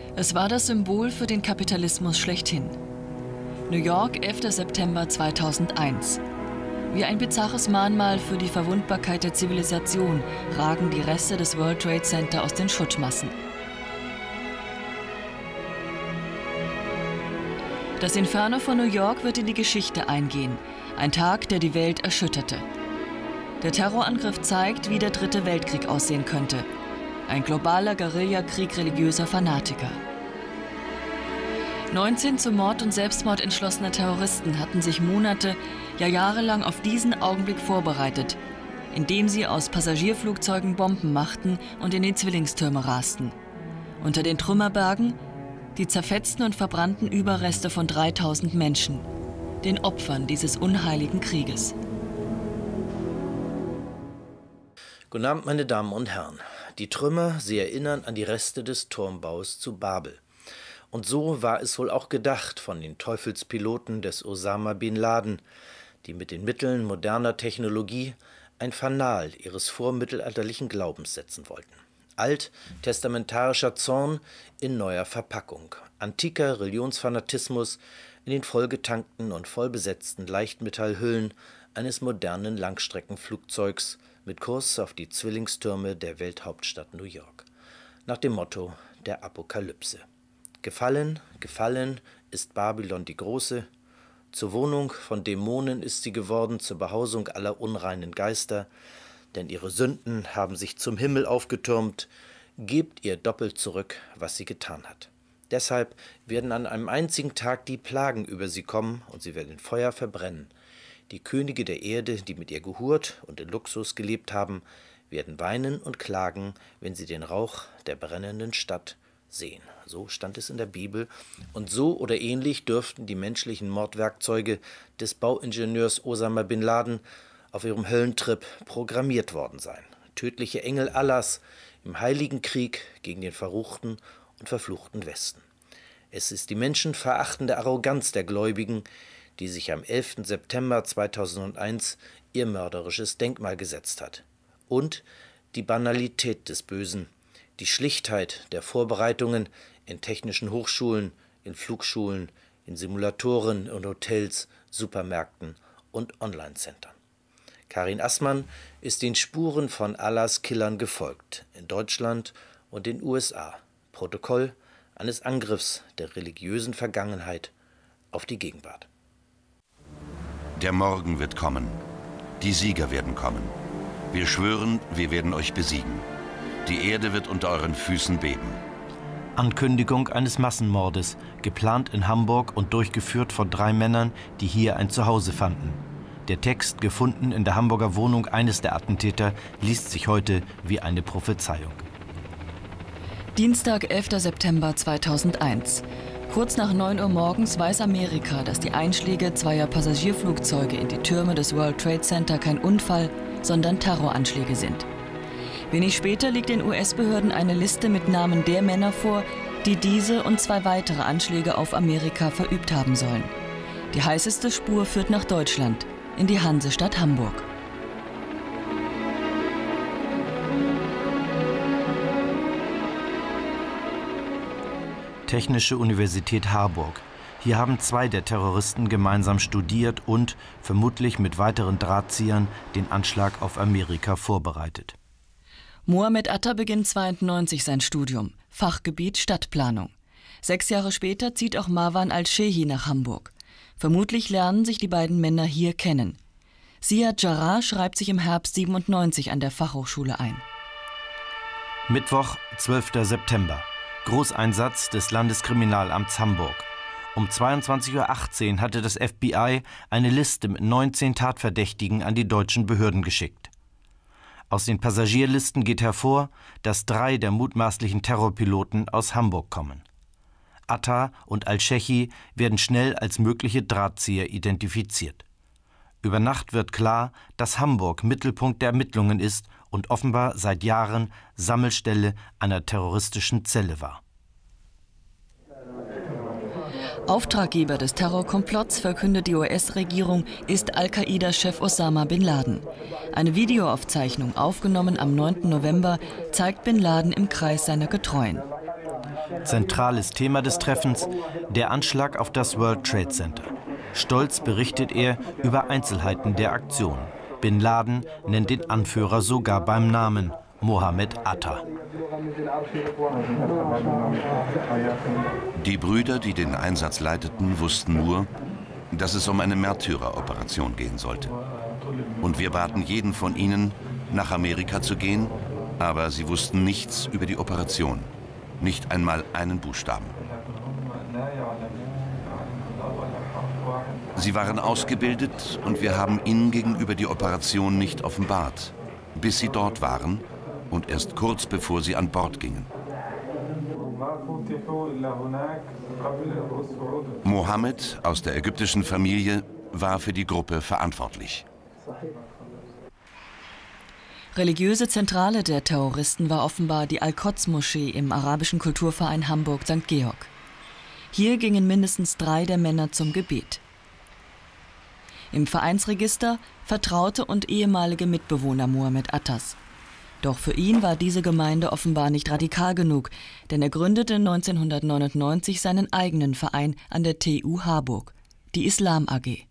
Es war das Symbol für den Kapitalismus schlechthin. New York, 11. September 2001. Wie ein bizarres Mahnmal für die Verwundbarkeit der Zivilisation ragen die Reste des World Trade Center aus den Schuttmassen. Das Inferno von New York wird in die Geschichte eingehen. Ein Tag, der die Welt erschütterte. Der Terrorangriff zeigt, wie der Dritte Weltkrieg aussehen könnte. Ein globaler Guerillakrieg religiöser Fanatiker. 19 zum Mord und Selbstmord entschlossene Terroristen hatten sich Monate, ja jahrelang auf diesen Augenblick vorbereitet, indem sie aus Passagierflugzeugen Bomben machten und in die Zwillingstürme rasten. Unter den Trümmerbergen die zerfetzten und verbrannten Überreste von 3000 Menschen, den Opfern dieses unheiligen Krieges. Guten Abend, meine Damen und Herren. Die Trümmer, sie erinnern an die Reste des Turmbaus zu Babel. Und so war es wohl auch gedacht von den Teufelspiloten des Osama bin Laden, die mit den Mitteln moderner Technologie ein Fanal ihres vormittelalterlichen Glaubens setzen wollten. Alttestamentarischer Zorn in neuer Verpackung, antiker Religionsfanatismus in den vollgetankten und vollbesetzten Leichtmetallhüllen eines modernen Langstreckenflugzeugs mit Kurs auf die Zwillingstürme der Welthauptstadt New York, nach dem Motto der Apokalypse. Gefallen, gefallen ist Babylon die Große, zur Wohnung von Dämonen ist sie geworden, zur Behausung aller unreinen Geister, denn ihre Sünden haben sich zum Himmel aufgetürmt, gebt ihr doppelt zurück, was sie getan hat. Deshalb werden an einem einzigen Tag die Plagen über sie kommen und sie werden in Feuer verbrennen. Die Könige der Erde, die mit ihr gehurt und in Luxus gelebt haben, werden weinen und klagen, wenn sie den Rauch der brennenden Stadt sehen. So stand es in der Bibel. Und so oder ähnlich dürften die menschlichen Mordwerkzeuge des Bauingenieurs Osama bin Laden auf ihrem Höllentrip programmiert worden sein. Tödliche Engel Allahs im heiligen Krieg gegen den verruchten und verfluchten Westen. Es ist die menschenverachtende Arroganz der Gläubigen, die sich am 11. September 2001 ihr mörderisches Denkmal gesetzt hat. Und die Banalität des Bösen, die Schlichtheit der Vorbereitungen in technischen Hochschulen, in Flugschulen, in Simulatoren und Hotels, Supermärkten und Online-Centern. Karin Assmann ist den Spuren von Allahs Killern gefolgt, in Deutschland und den USA. Protokoll eines Angriffs der religiösen Vergangenheit auf die Gegenwart. Der Morgen wird kommen. Die Sieger werden kommen. Wir schwören, wir werden euch besiegen. Die Erde wird unter euren Füßen beben. Ankündigung eines Massenmordes, geplant in Hamburg und durchgeführt von 3 Männern, die hier ein Zuhause fanden. Der Text, gefunden in der Hamburger Wohnung eines der Attentäter, liest sich heute wie eine Prophezeiung. Dienstag, 11. September 2001. Kurz nach 9 Uhr morgens weiß Amerika, dass die Einschläge zweier Passagierflugzeuge in die Türme des World Trade Center kein Unfall, sondern Terroranschläge sind. Wenig später liegt den US-Behörden eine Liste mit Namen der Männer vor, die diese und 2 weitere Anschläge auf Amerika verübt haben sollen. Die heißeste Spur führt nach Deutschland, in die Hansestadt Hamburg. Technische Universität Harburg. Hier haben 2 der Terroristen gemeinsam studiert und, vermutlich mit weiteren Drahtziehern, den Anschlag auf Amerika vorbereitet. Mohamed Atta beginnt 1992 sein Studium, Fachgebiet Stadtplanung. 6 Jahre später zieht auch Marwan al-Shehi nach Hamburg. Vermutlich lernen sich die beiden Männer hier kennen. Ziad Jarrah schreibt sich im Herbst 97 an der Fachhochschule ein. Mittwoch, 12. September. Großeinsatz des Landeskriminalamts Hamburg. Um 22:18 Uhr hatte das FBI eine Liste mit 19 Tatverdächtigen an die deutschen Behörden geschickt. Aus den Passagierlisten geht hervor, dass 3 der mutmaßlichen Terrorpiloten aus Hamburg kommen. Atta und al-Shehi werden schnell als mögliche Drahtzieher identifiziert. Über Nacht wird klar, dass Hamburg Mittelpunkt der Ermittlungen ist und offenbar seit Jahren Sammelstelle einer terroristischen Zelle war. Auftraggeber des Terrorkomplotts, verkündet die US-Regierung, ist Al-Qaida-Chef Osama bin Laden. Eine Videoaufzeichnung, aufgenommen am 9. November, zeigt bin Laden im Kreis seiner Getreuen. Zentrales Thema des Treffens: der Anschlag auf das World Trade Center. Stolz berichtet er über Einzelheiten der Aktion. Bin Laden nennt den Anführer sogar beim Namen: Mohammed Atta. Die Brüder, die den Einsatz leiteten, wussten nur, dass es um eine Märtyreroperation gehen sollte. Und wir baten jeden von ihnen, nach Amerika zu gehen, aber sie wussten nichts über die Operation, nicht einmal einen Buchstaben. Sie waren ausgebildet und wir haben ihnen gegenüber die Operation nicht offenbart, bis sie dort waren und erst kurz bevor sie an Bord gingen. Mohammed aus der ägyptischen Familie war für die Gruppe verantwortlich. Religiöse Zentrale der Terroristen war offenbar die Al-Quds-Moschee im arabischen Kulturverein Hamburg-St. Georg. Hier gingen mindestens 3 der Männer zum Gebet. Im Vereinsregister Vertraute und ehemalige Mitbewohner Mohammed Attas. Doch für ihn war diese Gemeinde offenbar nicht radikal genug, denn er gründete 1999 seinen eigenen Verein an der TU Harburg, die Islam AG.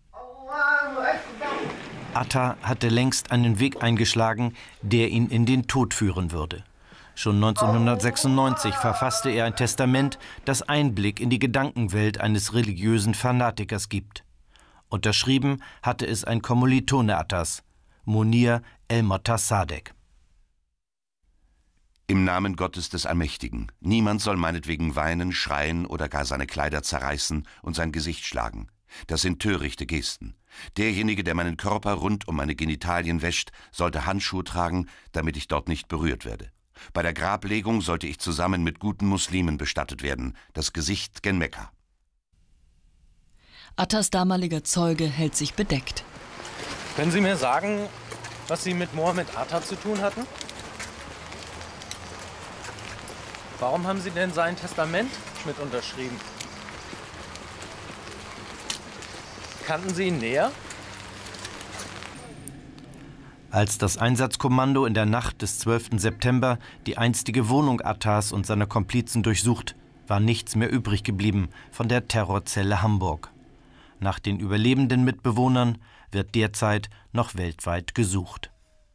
Atta hatte längst einen Weg eingeschlagen, der ihn in den Tod führen würde. Schon 1996 verfasste er ein Testament, das Einblick in die Gedankenwelt eines religiösen Fanatikers gibt. Unterschrieben hatte es ein Kommilitone Attas, Munir El-Motassadegh. Im Namen Gottes des Allmächtigen. Niemand soll meinetwegen weinen, schreien oder gar seine Kleider zerreißen und sein Gesicht schlagen. Das sind törichte Gesten. Derjenige, der meinen Körper rund um meine Genitalien wäscht, sollte Handschuhe tragen, damit ich dort nicht berührt werde. Bei der Grablegung sollte ich zusammen mit guten Muslimen bestattet werden, das Gesicht gen Mekka. Attas damaliger Zeuge hält sich bedeckt. Können Sie mir sagen, was Sie mit Mohammed Atta zu tun hatten? Warum haben Sie denn sein Testament mit unterschrieben? Kannten Sie ihn näher? Als das Einsatzkommando in der Nacht des 12. September die einstige Wohnung Attas und seiner Komplizen durchsucht, war nichts mehr übrig geblieben von der Terrorzelle Hamburg. Nach den überlebenden Mitbewohnern wird derzeit noch weltweit gesucht.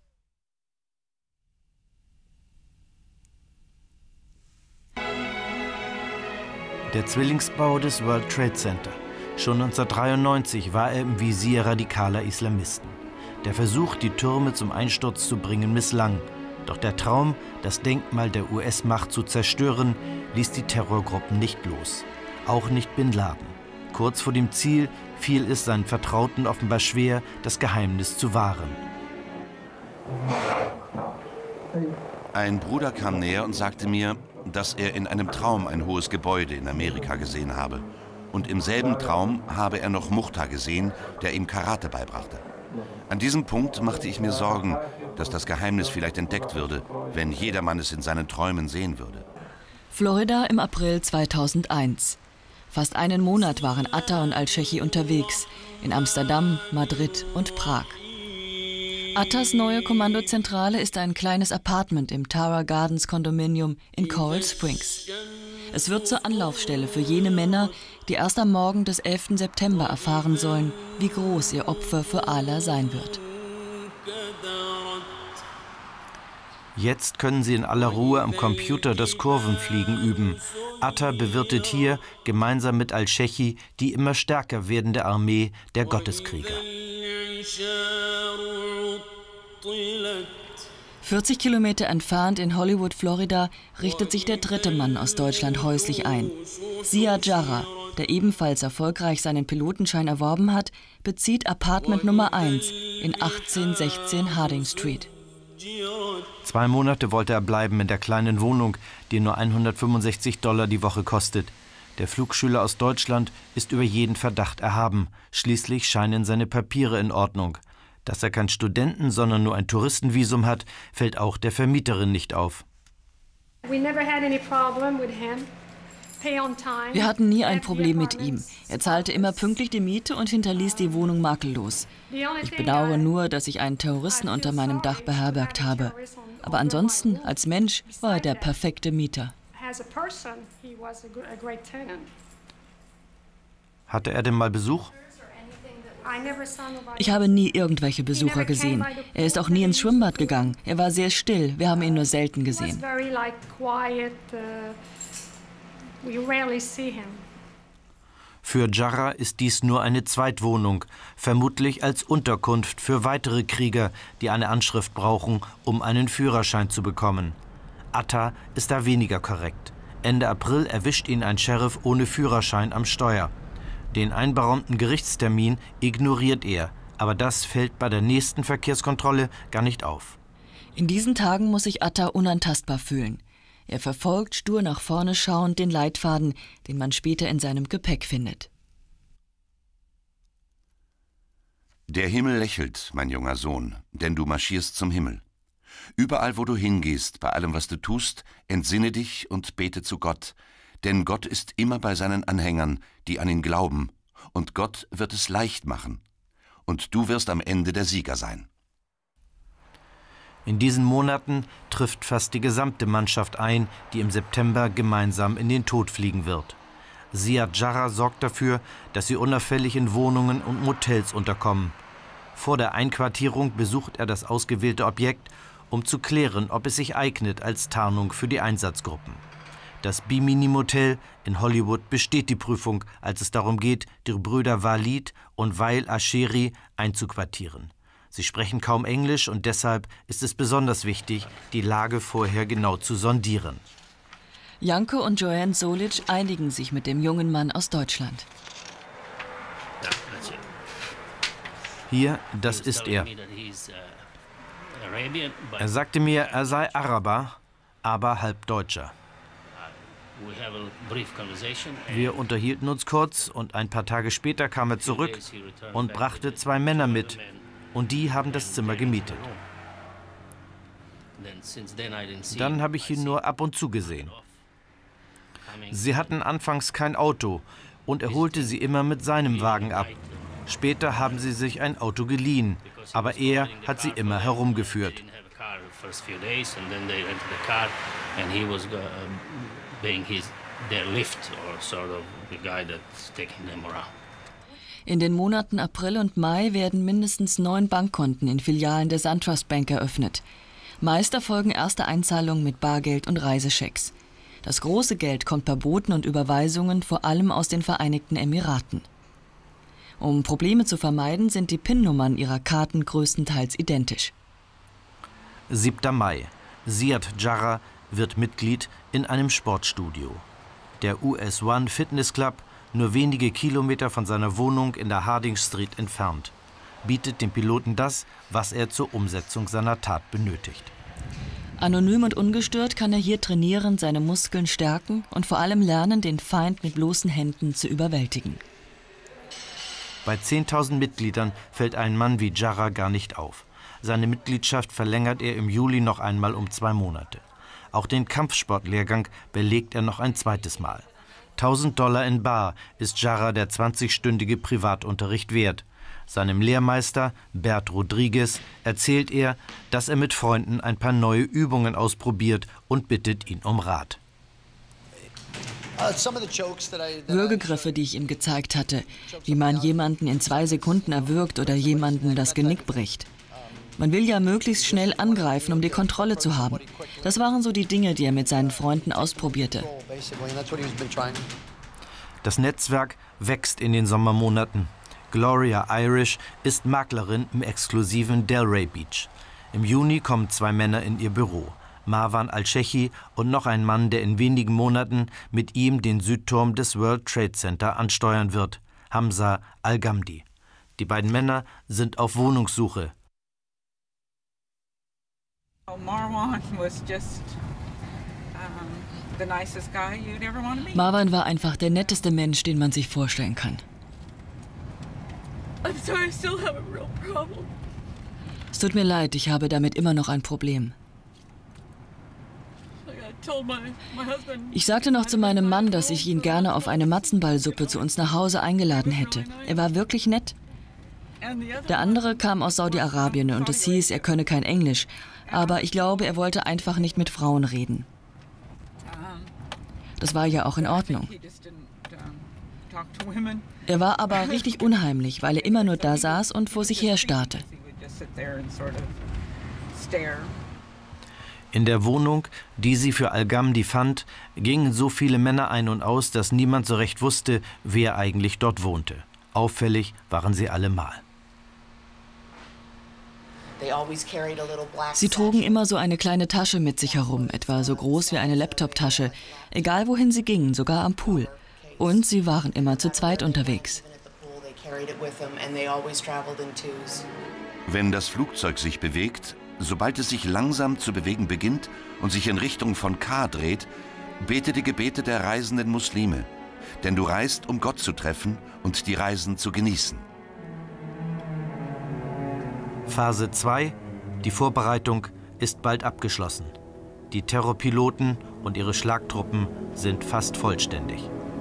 Der Zwillingsbau des World Trade Center. Schon 1993 war er im Visier radikaler Islamisten. Der Versuch, die Türme zum Einsturz zu bringen, misslang. Doch der Traum, das Denkmal der US-Macht zu zerstören, ließ die Terrorgruppen nicht los. Auch nicht Bin Laden. Kurz vor dem Ziel fiel es seinen Vertrauten offenbar schwer, das Geheimnis zu wahren. Ein Bruder kam näher und sagte mir, dass er in einem Traum ein hohes Gebäude in Amerika gesehen habe. Und im selben Traum habe er noch Muchtar gesehen, der ihm Karate beibrachte. An diesem Punkt machte ich mir Sorgen, dass das Geheimnis vielleicht entdeckt würde, wenn jedermann es in seinen Träumen sehen würde. Florida im April 2001. Fast einen Monat waren Atta und Al-Shechi unterwegs, in Amsterdam, Madrid und Prag. Attas neue Kommandozentrale ist ein kleines Apartment im Tara Gardens Kondominium in Coral Springs. Es wird zur Anlaufstelle für jene Männer, die erst am Morgen des 11. September erfahren sollen, wie groß ihr Opfer für Allah sein wird. Jetzt können sie in aller Ruhe am Computer das Kurvenfliegen üben. Atta bewirtet hier gemeinsam mit Al-Shechi die immer stärker werdende Armee der Gotteskrieger. 40 Kilometer entfernt in Hollywood, Florida, richtet sich der dritte Mann aus Deutschland häuslich ein. Ziad Jarrah, der ebenfalls erfolgreich seinen Pilotenschein erworben hat, bezieht Apartment Nummer 1 in 1816 Harding Street. 2 Monate wollte er bleiben in der kleinen Wohnung, die nur $165 die Woche kostet. Der Flugschüler aus Deutschland ist über jeden Verdacht erhaben. Schließlich scheinen seine Papiere in Ordnung. Dass er kein Studenten-, sondern nur ein Touristenvisum hat, fällt auch der Vermieterin nicht auf. Wir hatten nie ein Problem mit ihm. Er zahlte immer pünktlich die Miete und hinterließ die Wohnung makellos. Ich bedauere nur, dass ich einen Terroristen unter meinem Dach beherbergt habe. Aber ansonsten, als Mensch, war er der perfekte Mieter. Hatte er denn mal Besuch? Ich habe nie irgendwelche Besucher gesehen. Er ist auch nie ins Schwimmbad gegangen. Er war sehr still. Wir haben ihn nur selten gesehen. Für Jarrah ist dies nur eine Zweitwohnung, vermutlich als Unterkunft für weitere Krieger, die eine Anschrift brauchen, um einen Führerschein zu bekommen. Atta ist da weniger korrekt. Ende April erwischt ihn ein Sheriff ohne Führerschein am Steuer. Den einberaumten Gerichtstermin ignoriert er, aber das fällt bei der nächsten Verkehrskontrolle gar nicht auf. In diesen Tagen muss sich Atta unantastbar fühlen. Er verfolgt, stur nach vorne schauend, den Leitfaden, den man später in seinem Gepäck findet. Der Himmel lächelt, mein junger Sohn, denn du marschierst zum Himmel. Überall, wo du hingehst, bei allem, was du tust, entsinne dich und bete zu Gott, denn Gott ist immer bei seinen Anhängern, die an ihn glauben, und Gott wird es leicht machen. Und du wirst am Ende der Sieger sein. In diesen Monaten trifft fast die gesamte Mannschaft ein, die im September gemeinsam in den Tod fliegen wird. Ziad Jarrah sorgt dafür, dass sie unauffällig in Wohnungen und Motels unterkommen. Vor der Einquartierung besucht er das ausgewählte Objekt, um zu klären, ob es sich eignet als Tarnung für die Einsatzgruppen. Das Bimini Motel in Hollywood besteht die Prüfung, als es darum geht, die Brüder Walid und Wael Asheri einzuquartieren. Sie sprechen kaum Englisch und deshalb ist es besonders wichtig, die Lage vorher genau zu sondieren. Janko und Joanne Solic einigen sich mit dem jungen Mann aus Deutschland. Hier, das ist er. Er sagte mir, er sei Araber, aber halb Deutscher. Wir unterhielten uns kurz und ein paar Tage später kam er zurück und brachte 2 Männer mit. Und die haben das Zimmer gemietet. Dann habe ich ihn nur ab und zu gesehen. Sie hatten anfangs kein Auto und er holte sie immer mit seinem Wagen ab. Später haben sie sich ein Auto geliehen, aber er hat sie immer herumgeführt. In den Monaten April und Mai werden mindestens 9 Bankkonten in Filialen der SunTrust Bank eröffnet. Meist erfolgen erste Einzahlungen mit Bargeld und Reiseschecks. Das große Geld kommt per Boten und Überweisungen vor allem aus den Vereinigten Emiraten. Um Probleme zu vermeiden, sind die PIN-Nummern ihrer Karten größtenteils identisch. 7. Mai. Ziad Jarrah wird Mitglied in einem Sportstudio. Der US One Fitness Club, nur wenige Kilometer von seiner Wohnung in der Harding Street entfernt, bietet dem Piloten das, was er zur Umsetzung seiner Tat benötigt. Anonym und ungestört kann er hier trainieren, seine Muskeln stärken und vor allem lernen, den Feind mit bloßen Händen zu überwältigen. Bei 10.000 Mitgliedern fällt ein Mann wie Jarrah gar nicht auf. Seine Mitgliedschaft verlängert er im Juli noch einmal um 2 Monate. Auch den Kampfsportlehrgang belegt er noch ein zweites Mal. $1.000 in bar ist Jarrah der 20-stündige Privatunterricht wert. Seinem Lehrmeister Bert Rodriguez erzählt er, dass er mit Freunden ein paar neue Übungen ausprobiert und bittet ihn um Rat. Würgegriffe, die ich ihm gezeigt hatte, wie man jemanden in 2 Sekunden erwürgt oder jemanden das Genick bricht. Man will ja möglichst schnell angreifen, um die Kontrolle zu haben. Das waren so die Dinge, die er mit seinen Freunden ausprobierte. Das Netzwerk wächst in den Sommermonaten. Gloria Irish ist Maklerin im exklusiven Delray Beach. Im Juni kommen 2 Männer in ihr Büro. Marwan al-Shechi und noch ein Mann, der in wenigen Monaten mit ihm den Südturm des World Trade Center ansteuern wird, Hamza al-Ghamdi. Die beiden Männer sind auf Wohnungssuche. Marwan war einfach der netteste Mensch, den man sich vorstellen kann. Es tut mir leid, ich habe damit immer noch ein Problem. Ich sagte noch zu meinem Mann, dass ich ihn gerne auf eine Matzenballsuppe zu uns nach Hause eingeladen hätte. Er war wirklich nett. Der andere kam aus Saudi-Arabien und es hieß, er könne kein Englisch. Aber ich glaube, er wollte einfach nicht mit Frauen reden. Das war ja auch in Ordnung. Er war aber richtig unheimlich, weil er immer nur da saß und vor sich her starrte. In der Wohnung, die sie für Al-Ghamdi fand, gingen so viele Männer ein und aus, dass niemand so recht wusste, wer eigentlich dort wohnte. Auffällig waren sie allemal. Sie trugen immer so eine kleine Tasche mit sich herum, etwa so groß wie eine Laptop-Tasche, egal wohin sie gingen, sogar am Pool. Und sie waren immer zu zweit unterwegs. Wenn das Flugzeug sich bewegt, sobald es sich langsam zu bewegen beginnt und sich in Richtung von K dreht, bete die Gebete der reisenden Muslime. Denn du reist, um Gott zu treffen und die Reisen zu genießen. Phase 2, die Vorbereitung, ist bald abgeschlossen. Die Terrorpiloten und ihre Schlagtruppen sind fast vollständig.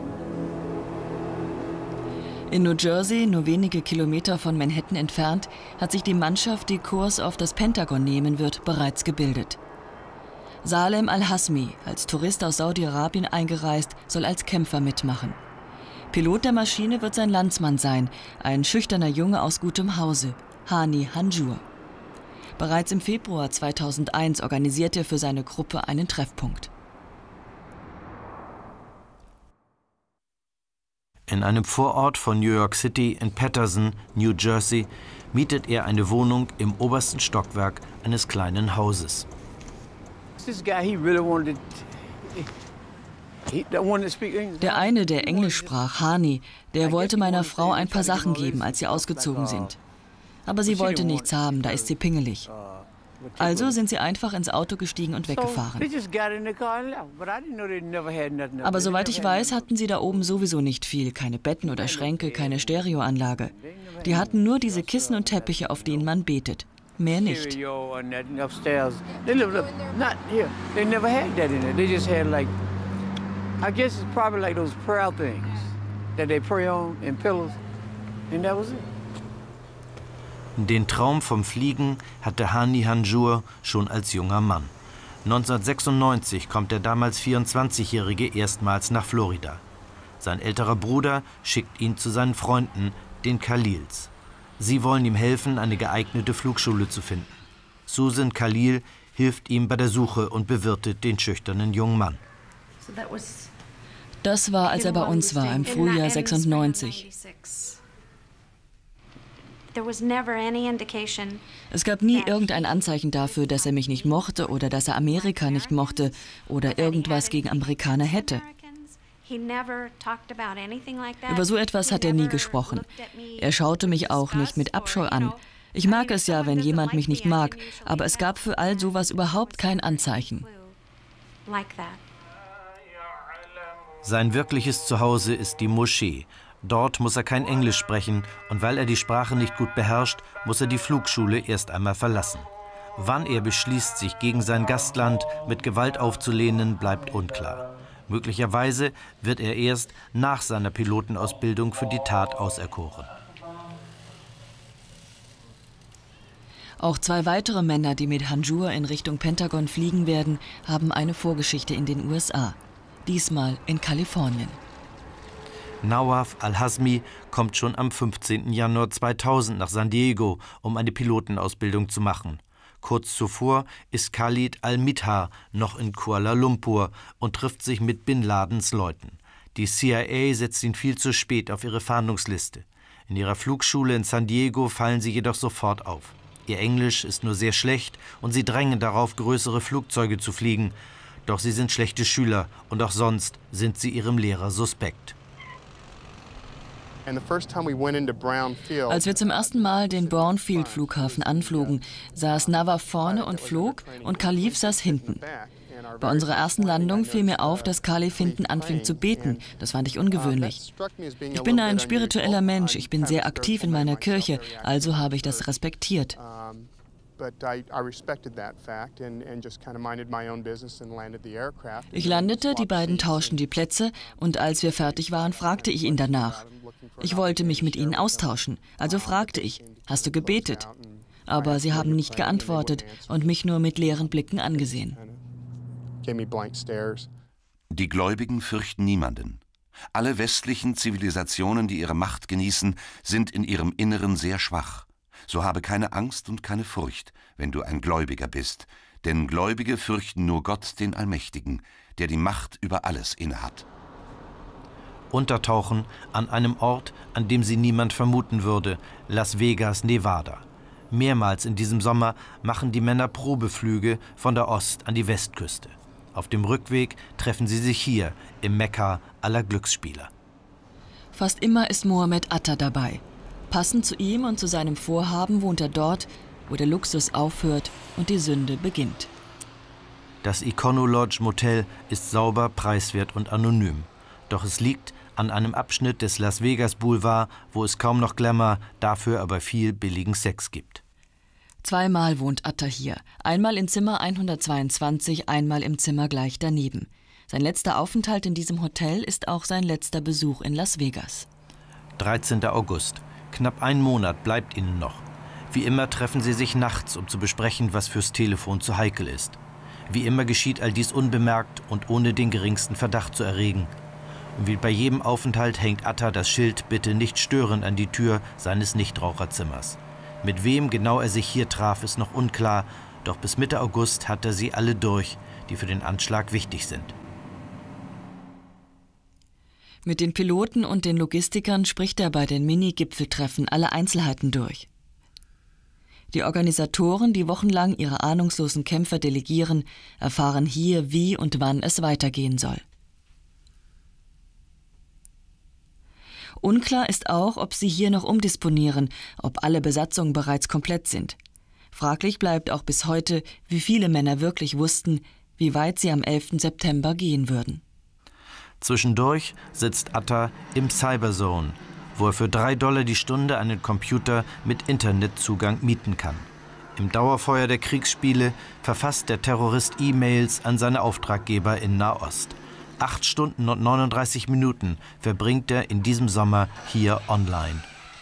In New Jersey, nur wenige Kilometer von Manhattan entfernt, hat sich die Mannschaft, die Kurs auf das Pentagon nehmen wird, bereits gebildet. Salem al-Hasmi, als Tourist aus Saudi-Arabien eingereist, soll als Kämpfer mitmachen. Pilot der Maschine wird sein Landsmann sein, ein schüchterner Junge aus gutem Hause, Hani Hanjour. Bereits im Februar 2001 organisiert er für seine Gruppe einen Treffpunkt. In einem Vorort von New York City in Paterson, New Jersey, mietet er eine Wohnung im obersten Stockwerk eines kleinen Hauses. Der eine, der Englisch sprach, Hani, der wollte meiner Frau ein paar Sachen geben, als sie ausgezogen sind. Aber sie wollte nichts haben, da ist sie pingelig. Also sind sie einfach ins Auto gestiegen und weggefahren. Aber soweit ich weiß, hatten sie da oben sowieso nicht viel. Keine Betten oder Schränke, keine Stereoanlage. Die hatten nur diese Kissen und Teppiche, auf denen man betet. Mehr nicht. Den Traum vom Fliegen hatte Hani Hanjour schon als junger Mann. 1996 kommt der damals 24-Jährige erstmals nach Florida. Sein älterer Bruder schickt ihn zu seinen Freunden, den Khalils. Sie wollen ihm helfen, eine geeignete Flugschule zu finden. Susan Khalil hilft ihm bei der Suche und bewirtet den schüchternen jungen Mann. Das war, als er bei uns war, im Frühjahr 96. Es gab nie irgendein Anzeichen dafür, dass er mich nicht mochte oder dass er Amerika nicht mochte oder irgendwas gegen Amerikaner hätte. Über so etwas hat er nie gesprochen. Er schaute mich auch nicht mit Abscheu an. Ich mag es ja, wenn jemand mich nicht mag, aber es gab für all sowas überhaupt kein Anzeichen. Sein wirkliches Zuhause ist die Moschee. Dort muss er kein Englisch sprechen und weil er die Sprache nicht gut beherrscht, muss er die Flugschule erst einmal verlassen. Wann er beschließt, sich gegen sein Gastland mit Gewalt aufzulehnen, bleibt unklar. Möglicherweise wird er erst nach seiner Pilotenausbildung für die Tat auserkoren. Auch zwei weitere Männer, die mit Hanjour in Richtung Pentagon fliegen werden, haben eine Vorgeschichte in den USA. Diesmal in Kalifornien. Nawaf al-Hasmi kommt schon am 15. Januar 2000 nach San Diego, um eine Pilotenausbildung zu machen. Kurz zuvor ist Khalid al-Midhar noch in Kuala Lumpur und trifft sich mit Bin Ladens Leuten. Die CIA setzt ihn viel zu spät auf ihre Fahndungsliste. In ihrer Flugschule in San Diego fallen sie jedoch sofort auf. Ihr Englisch ist nur sehr schlecht und sie drängen darauf, größere Flugzeuge zu fliegen. Doch sie sind schlechte Schüler und auch sonst sind sie ihrem Lehrer suspekt. Als wir zum ersten Mal den Brownfield-Flughafen anflogen, saß Nawaf vorne und flog und Khalif saß hinten. Bei unserer ersten Landung fiel mir auf, dass Khalif hinten anfing zu beten. Das fand ich ungewöhnlich. Ich bin ein spiritueller Mensch, ich bin sehr aktiv in meiner Kirche, also habe ich das respektiert. Ich landete, die beiden tauschten die Plätze und als wir fertig waren, fragte ich ihn danach. Ich wollte mich mit ihnen austauschen, also fragte ich, hast du gebetet? Aber sie haben nicht geantwortet und mich nur mit leeren Blicken angesehen. Die Gläubigen fürchten niemanden. Alle westlichen Zivilisationen, die ihre Macht genießen, sind in ihrem Inneren sehr schwach. So habe keine Angst und keine Furcht, wenn du ein Gläubiger bist, denn Gläubige fürchten nur Gott, den Allmächtigen, der die Macht über alles innehat. Untertauchen an einem Ort, an dem sie niemand vermuten würde, Las Vegas, Nevada. Mehrmals in diesem Sommer machen die Männer Probeflüge von der Ost- an die Westküste. Auf dem Rückweg treffen sie sich hier, im Mekka aller Glücksspieler. Fast immer ist Mohamed Atta dabei. Passend zu ihm und zu seinem Vorhaben wohnt er dort, wo der Luxus aufhört und die Sünde beginnt. Das Econo Lodge Motel ist sauber, preiswert und anonym. Doch es liegt an einem Abschnitt des Las Vegas Boulevard, wo es kaum noch Glamour, dafür aber viel billigen Sex gibt. Zweimal wohnt Atta hier. Einmal in Zimmer 122, einmal im Zimmer gleich daneben. Sein letzter Aufenthalt in diesem Hotel ist auch sein letzter Besuch in Las Vegas. 13. August. Knapp ein Monat bleibt ihnen noch. Wie immer treffen sie sich nachts, um zu besprechen, was fürs Telefon zu heikel ist. Wie immer geschieht all dies unbemerkt und ohne den geringsten Verdacht zu erregen. Und wie bei jedem Aufenthalt hängt Atta das Schild „Bitte nicht stören" an die Tür seines Nichtraucherzimmers. Mit wem genau er sich hier traf, ist noch unklar, doch bis Mitte August hat er sie alle durch, die für den Anschlag wichtig sind. Mit den Piloten und den Logistikern spricht er bei den Mini-Gipfeltreffen alle Einzelheiten durch. Die Organisatoren, die wochenlang ihre ahnungslosen Kämpfer delegieren, erfahren hier, wie und wann es weitergehen soll. Unklar ist auch, ob sie hier noch umdisponieren, ob alle Besatzungen bereits komplett sind. Fraglich bleibt auch bis heute, wie viele Männer wirklich wussten, wie weit sie am 11. September gehen würden. Zwischendurch sitzt Atta im Cyberzone, wo er für $3 die Stunde einen Computer mit Internetzugang mieten kann. Im Dauerfeuer der Kriegsspiele verfasst der Terrorist E-Mails an seine Auftraggeber in Nahost. 8 Stunden und 39 Minuten verbringt er in diesem Sommer hier online.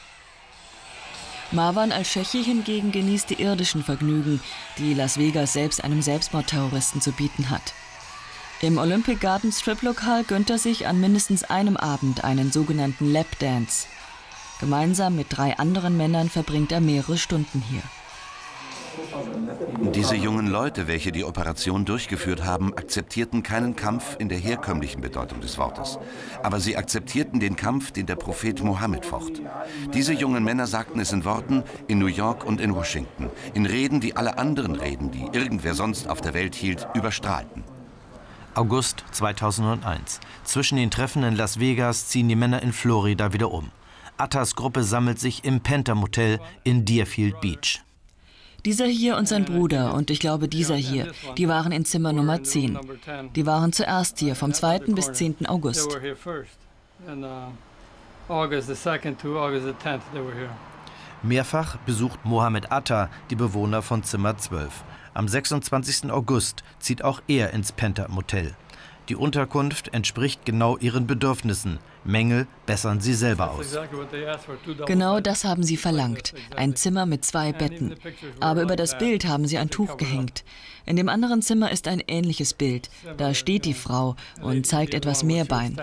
Marwan al-Shechi hingegen genießt die irdischen Vergnügen, die Las Vegas selbst einem Selbstmordterroristen zu bieten hat. Im Olympic Garden Strip-Lokal gönnt er sich an mindestens einem Abend einen sogenannten Lapdance. Gemeinsam mit 3 anderen Männern verbringt er mehrere Stunden hier. Diese jungen Leute, welche die Operation durchgeführt haben, akzeptierten keinen Kampf in der herkömmlichen Bedeutung des Wortes. Aber sie akzeptierten den Kampf, den der Prophet Mohammed focht. Diese jungen Männer sagten es in Worten in New York und in Washington, in Reden, die alle anderen Reden, die irgendwer sonst auf der Welt hielt, überstrahlten. August 2001. Zwischen den Treffen in Las Vegas ziehen die Männer in Florida wieder um. Attas Gruppe sammelt sich im Penta Motel in Deerfield Beach. Dieser hier und sein Bruder und ich glaube dieser hier, die waren in Zimmer Nummer 10. Die waren zuerst hier, vom 2. bis 10. August. Mehrfach besucht Mohamed Atta die Bewohner von Zimmer 12. Am 26. August zieht auch er ins Penta Motel. Die Unterkunft entspricht genau ihren Bedürfnissen. Mängel bessern sie selber aus. Genau das haben sie verlangt. Ein Zimmer mit 2 Betten. Aber über das Bild haben sie ein Tuch gehängt. In dem anderen Zimmer ist ein ähnliches Bild. Da steht die Frau und zeigt etwas mehr Bein.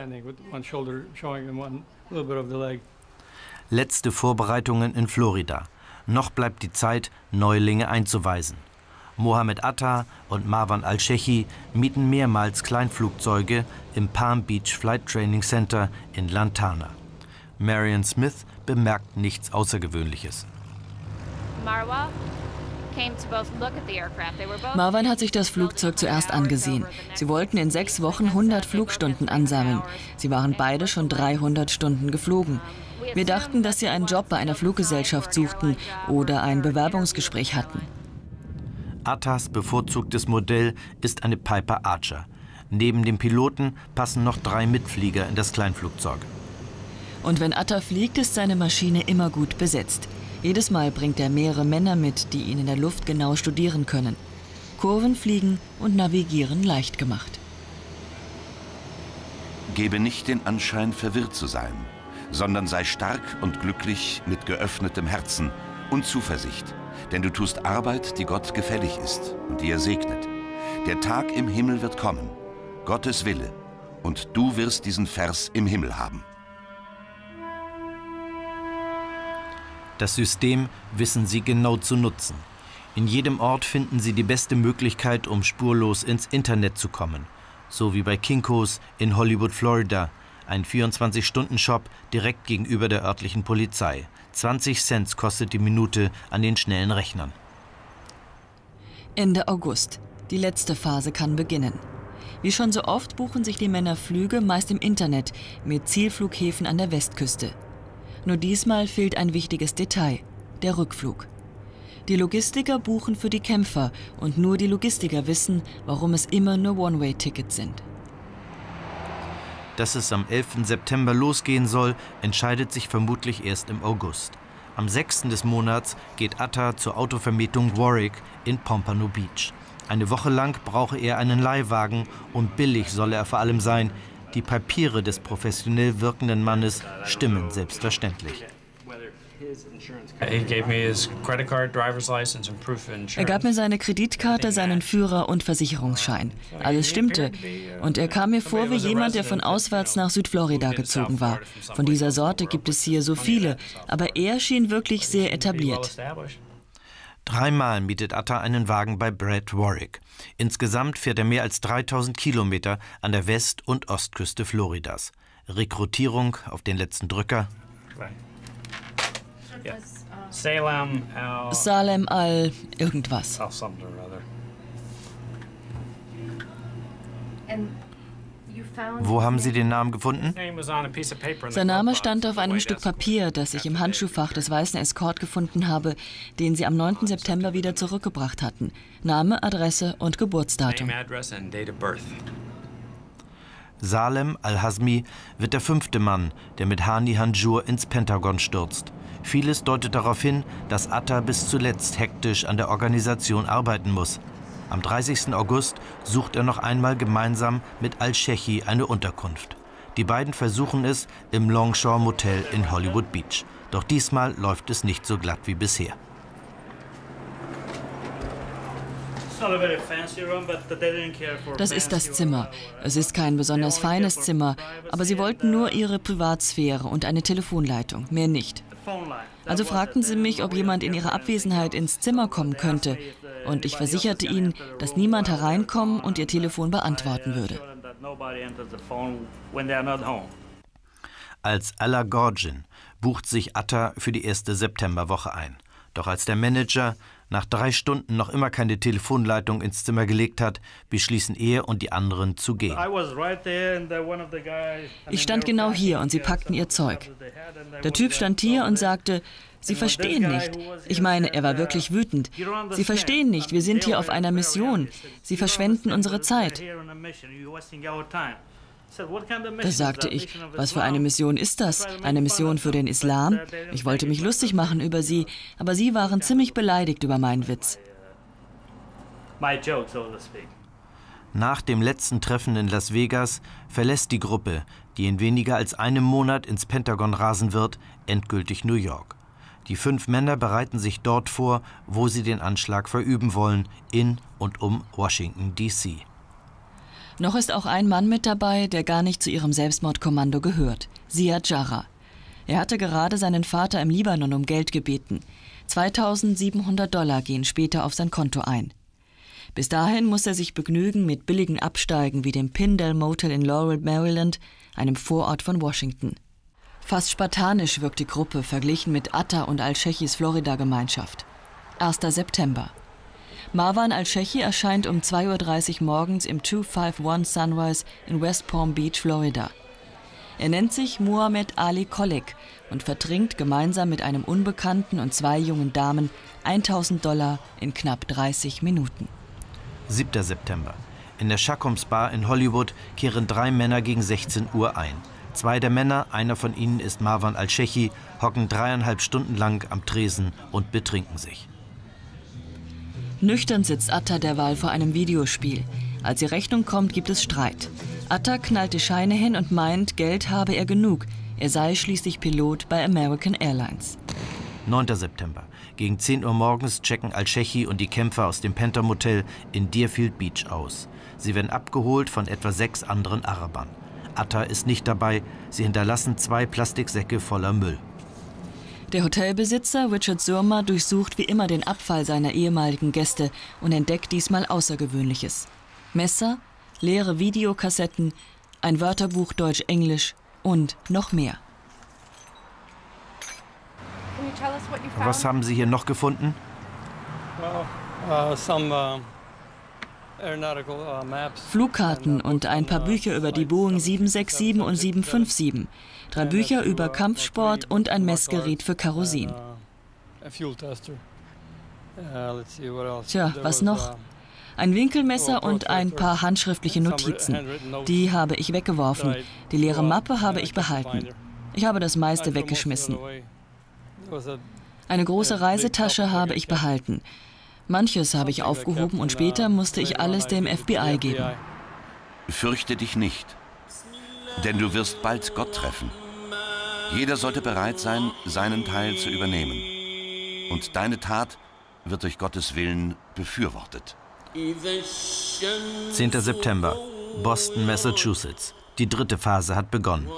Letzte Vorbereitungen in Florida. Noch bleibt die Zeit, Neulinge einzuweisen. Mohamed Atta und Marwan al-Shechi mieten mehrmals Kleinflugzeuge im Palm Beach Flight Training Center in Lantana. Marion Smith bemerkt nichts Außergewöhnliches. Marwan hat sich das Flugzeug zuerst angesehen. Sie wollten in 6 Wochen 100 Flugstunden ansammeln. Sie waren beide schon 300 Stunden geflogen. Wir dachten, dass sie einen Job bei einer Fluggesellschaft suchten oder ein Bewerbungsgespräch hatten. Attas bevorzugtes Modell ist eine Piper Archer. Neben dem Piloten passen noch 3 Mitflieger in das Kleinflugzeug. Und wenn Atta fliegt, ist seine Maschine immer gut besetzt. Jedes Mal bringt er mehrere Männer mit, die ihn in der Luft genau studieren können. Kurven fliegen und navigieren leicht gemacht. Gebe nicht den Anschein, verwirrt zu sein, sondern sei stark und glücklich mit geöffnetem Herzen und Zuversicht. Denn du tust Arbeit, die Gott gefällig ist und die er segnet. Der Tag im Himmel wird kommen, Gottes Wille, und du wirst diesen Vers im Himmel haben. Das System wissen sie genau zu nutzen. In jedem Ort finden sie die beste Möglichkeit, um spurlos ins Internet zu kommen. So wie bei Kinko's in Hollywood, Florida, ein 24-Stunden-Shop direkt gegenüber der örtlichen Polizei. 20 Cent kostet die Minute an den schnellen Rechnern. Ende August. Die letzte Phase kann beginnen. Wie schon so oft buchen sich die Männer Flüge, meist im Internet, mit Zielflughäfen an der Westküste. Nur diesmal fehlt ein wichtiges Detail: der Rückflug. Die Logistiker buchen für die Kämpfer und nur die Logistiker wissen, warum es immer nur One-Way-Tickets sind. Dass es am 11. September losgehen soll, entscheidet sich vermutlich erst im August. Am 6. des Monats geht Atta zur Autovermietung Warwick in Pompano Beach. Eine Woche lang brauche er einen Leihwagen und billig solle er vor allem sein. Die Papiere des professionell wirkenden Mannes stimmen selbstverständlich. Er gab mir seine Kreditkarte, seinen Führer und Versicherungsschein. Alles stimmte. Und er kam mir vor wie jemand, der von auswärts nach Südflorida gezogen war. Von dieser Sorte gibt es hier so viele, aber er schien wirklich sehr etabliert. 3-mal mietet Atta einen Wagen bei Brad Warwick. Insgesamt fährt er mehr als 3000 Kilometer an der West- und Ostküste Floridas. Rekrutierung auf den letzten Drücker. Salem al irgendwas. Wo haben Sie den Namen gefunden? Sein Name stand auf einem Stück Papier, das ich im Handschuhfach des weißen Escort gefunden habe, den sie am 9. September wieder zurückgebracht hatten. Name, Adresse und Geburtsdatum. Salem al-Hazmi wird der 5. Mann, der mit Hani Hanjour ins Pentagon stürzt. Vieles deutet darauf hin, dass Atta bis zuletzt hektisch an der Organisation arbeiten muss. Am 30. August sucht er noch einmal gemeinsam mit al-Shechi eine Unterkunft. Die beiden versuchen es im Longshore Motel in Hollywood Beach. Doch diesmal läuft es nicht so glatt wie bisher. Das ist das Zimmer. Es ist kein besonders feines Zimmer, aber sie wollten nur ihre Privatsphäre und eine Telefonleitung, mehr nicht. Also fragten sie mich, ob jemand in ihrer Abwesenheit ins Zimmer kommen könnte. Und ich versicherte ihnen, dass niemand hereinkommen und ihr Telefon beantworten würde. Als Alla Gorgin bucht sich Atta für die erste Septemberwoche ein. Doch als der Manager nach 3 Stunden noch immer keine Telefonleitung ins Zimmer gelegt hat, beschließen er und die anderen zu gehen. Ich stand genau hier und sie packten ihr Zeug. Der Typ stand hier und sagte: Sie verstehen nicht. Ich meine, er war wirklich wütend. Sie verstehen nicht, wir sind hier auf einer Mission. Sie verschwenden unsere Zeit. Da sagte ich: Was für eine Mission ist das? Eine Mission für den Islam? Ich wollte mich lustig machen über sie, aber sie waren ziemlich beleidigt über meinen Witz. Nach dem letzten Treffen in Las Vegas verlässt die Gruppe, die in weniger als einem Monat ins Pentagon rasen wird, endgültig New York. Die 5 Männer bereiten sich dort vor, wo sie den Anschlag verüben wollen, in und um Washington, D.C. Noch ist auch ein Mann mit dabei, der gar nicht zu ihrem Selbstmordkommando gehört: Ziad Jarrah. Er hatte gerade seinen Vater im Libanon um Geld gebeten. $2.700 gehen später auf sein Konto ein. Bis dahin muss er sich begnügen mit billigen Absteigen wie dem Pindell Motel in Laurel, Maryland, einem Vorort von Washington. Fast spartanisch wirkt die Gruppe verglichen mit Atta und al-Shechis Florida-Gemeinschaft. 1. September. Marwan al-Shechi erscheint um 2:30 Uhr morgens im 251 Sunrise in West Palm Beach, Florida. Er nennt sich Muhammad Ali Kolek und vertrinkt gemeinsam mit einem Unbekannten und 2 jungen Damen $1.000 in knapp 30 Minuten. 7. September. In der Chacoms Bar in Hollywood kehren 3 Männer gegen 16 Uhr ein. 2 der Männer, einer von ihnen ist Marwan al-Shechi, hocken 3,5 Stunden lang am Tresen und betrinken sich. Nüchtern sitzt Atta derweil vor einem Videospiel. Als die Rechnung kommt, gibt es Streit. Atta knallt die Scheine hin und meint, Geld habe er genug. Er sei schließlich Pilot bei American Airlines. 9. September. Gegen 10 Uhr morgens checken al-Shechi und die Kämpfer aus dem Penta Motel in Deerfield Beach aus. Sie werden abgeholt von etwa 6 anderen Arabern. Atta ist nicht dabei. Sie hinterlassen 2 Plastiksäcke voller Müll. Der Hotelbesitzer Richard Surma durchsucht wie immer den Abfall seiner ehemaligen Gäste und entdeckt diesmal Außergewöhnliches. Messer, leere Videokassetten, ein Wörterbuch Deutsch-Englisch und noch mehr. Was haben Sie hier noch gefunden? Flugkarten und ein paar Bücher über die Boeing 767 und 757. 3 Bücher über Kampfsport und ein Messgerät für Kerosin. Tja, was noch? Ein Winkelmesser und ein paar handschriftliche Notizen. Die habe ich weggeworfen. Die leere Mappe habe ich behalten. Ich habe das meiste weggeschmissen. Eine große Reisetasche habe ich behalten. Manches habe ich aufgehoben und später musste ich alles dem FBI geben. Fürchte dich nicht, denn du wirst bald Gott treffen. Jeder sollte bereit sein, seinen Teil zu übernehmen. Und deine Tat wird durch Gottes Willen befürwortet. 10. September, Boston, Massachusetts. Die 3. Phase hat begonnen.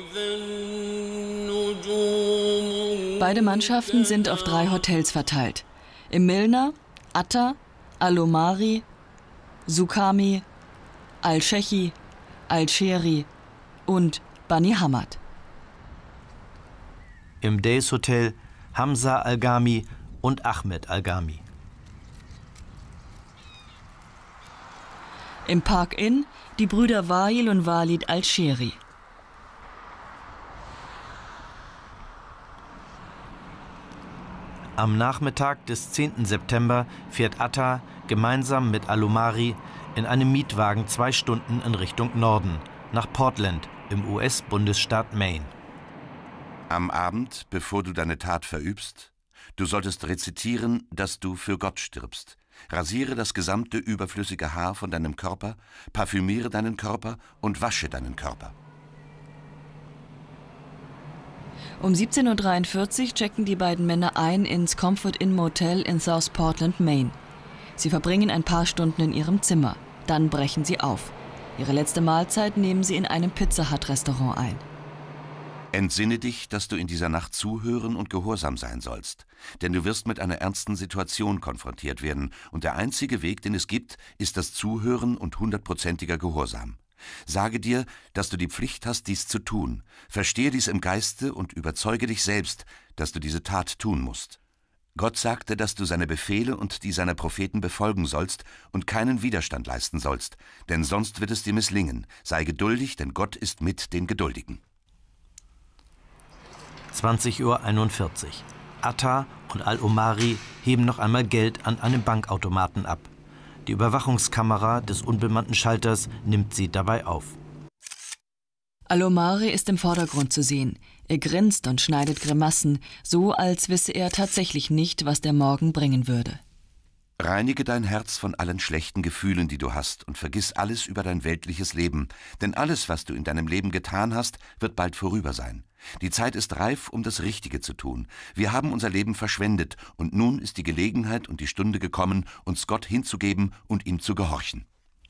Beide Mannschaften sind auf 3 Hotels verteilt. Im Milner, Atta, Al-Omari, Sukhami, Al-Shechi, Al-Sheri und Bani Hamad. Im Days Hotel Hamza Al-Gami und Ahmed Al-Gami. Im Park Inn die Brüder Wail und Walid Al-Sheri. Am Nachmittag des 10. September fährt Atta gemeinsam mit Al-Omari in einem Mietwagen 2 Stunden in Richtung Norden, nach Portland im US-Bundesstaat Maine. Am Abend, bevor du deine Tat verübst, du solltest rezitieren, dass du für Gott stirbst. Rasiere das gesamte überflüssige Haar von deinem Körper, parfümiere deinen Körper und wasche deinen Körper. Um 17:43 Uhr checken die beiden Männer ein ins Comfort Inn Motel in South Portland, Maine. Sie verbringen ein paar Stunden in ihrem Zimmer. Dann brechen sie auf. Ihre letzte Mahlzeit nehmen sie in einem Pizza Hut-Restaurant ein. Entsinne dich, dass du in dieser Nacht zuhören und gehorsam sein sollst. Denn du wirst mit einer ernsten Situation konfrontiert werden. Und der einzige Weg, den es gibt, ist das Zuhören und 100%iger Gehorsam. Sage dir, dass du die Pflicht hast, dies zu tun. Verstehe dies im Geiste und überzeuge dich selbst, dass du diese Tat tun musst. Gott sagte, dass du seine Befehle und die seiner Propheten befolgen sollst und keinen Widerstand leisten sollst, denn sonst wird es dir misslingen. Sei geduldig, denn Gott ist mit den Geduldigen. 20:41 Uhr. Atta und Al-Omari heben noch einmal Geld an einem Bankautomaten ab. Die Überwachungskamera des unbemannten Schalters nimmt sie dabei auf. Al-Omari ist im Vordergrund zu sehen. Er grinst und schneidet Grimassen, so als wisse er tatsächlich nicht, was der Morgen bringen würde. Reinige dein Herz von allen schlechten Gefühlen, die du hast, und vergiss alles über dein weltliches Leben. Denn alles, was du in deinem Leben getan hast, wird bald vorüber sein. Die Zeit ist reif, um das Richtige zu tun. Wir haben unser Leben verschwendet, und nun ist die Gelegenheit und die Stunde gekommen, uns Gott hinzugeben und ihm zu gehorchen.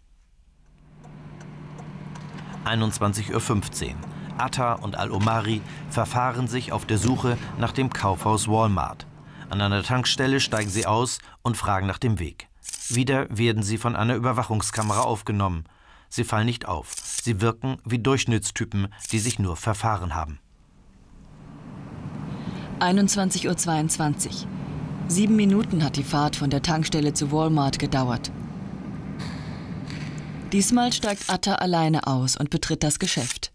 21:15 Uhr. Atta und Al-Omari verfahren sich auf der Suche nach dem Kaufhaus Walmart. An einer Tankstelle steigen sie aus und fragen nach dem Weg. Wieder werden sie von einer Überwachungskamera aufgenommen. Sie fallen nicht auf. Sie wirken wie Durchschnittstypen, die sich nur verfahren haben. 21:22 Uhr. 7 Minuten hat die Fahrt von der Tankstelle zu Walmart gedauert. Diesmal steigt Atta alleine aus und betritt das Geschäft.